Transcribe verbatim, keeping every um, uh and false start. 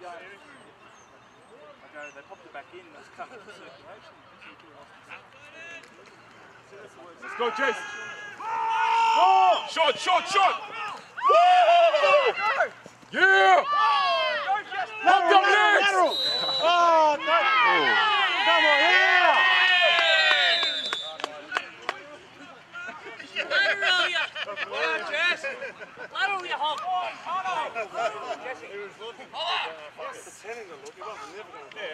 go. I go, they popped it back in, that's coming to circulation. Let's go, Jason. Oh! Shot, shot, shot! Woo! Yeah! Pump them legs! Oh, no! Come on, yeah! Lateral, you! Come on, Jess! Lateral, you hog! Jesse! He was looking. Pretending to look, he wasn't never going to look.